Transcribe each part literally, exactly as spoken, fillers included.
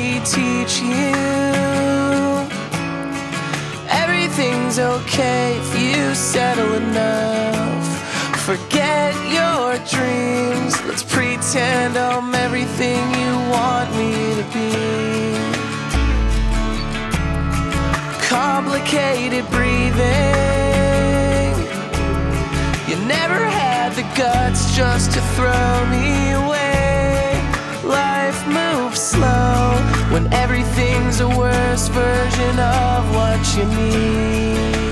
we teach you everything's okay if you settle enough. Forget your dreams, let's pretend I'm everything you want me to be. Complicated breathing, you never had the guts just to throw me away. Life moves slow when everything's a worse version of what you need.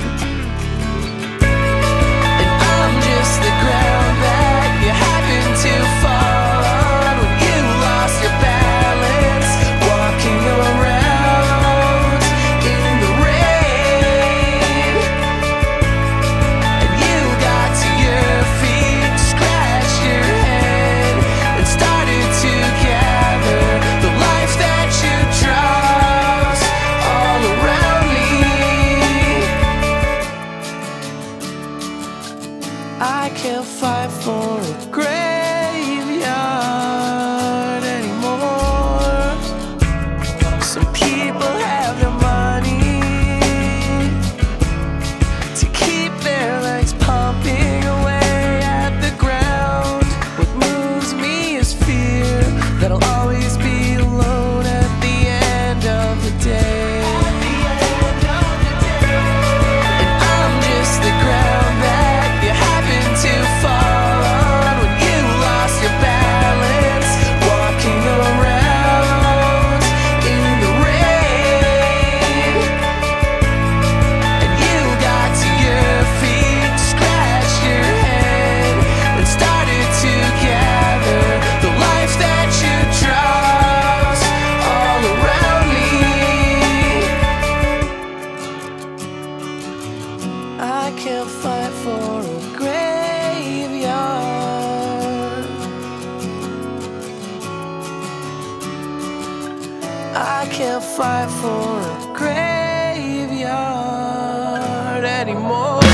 And I'm just the ground that you happen to fall on when you lost your balance, walking around in the rain. And you got to your feet, scratched your head, and started to gather the life that you dropped all around me. I can't fight for a graveyard anymore. Some people have the money to keep their legs pumping away at the ground. What moves me is fear that I'll always be alone at the end of the day. And I'm just the ground that you happen to fall on when you lost your balance, walking around in the rain. And you got to your feet, scratched your head, and started to gather the life that you dropped all around me. I can't fight for a graveyard. I can't fight for a graveyard anymore.